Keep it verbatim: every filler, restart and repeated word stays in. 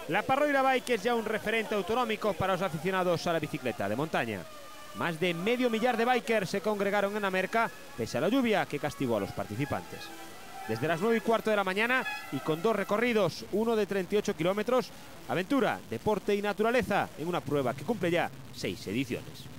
La Parroira Bike es ya un referente autonómico para los aficionados a la bicicleta de montaña. Más de medio millar de bikers se congregaron en Amerca, pese a la lluvia que castigó a los participantes. Desde las nueve y cuarto de la mañana y con dos recorridos, uno de treinta y ocho kilómetros, aventura, deporte y naturaleza en una prueba que cumple ya seis ediciones.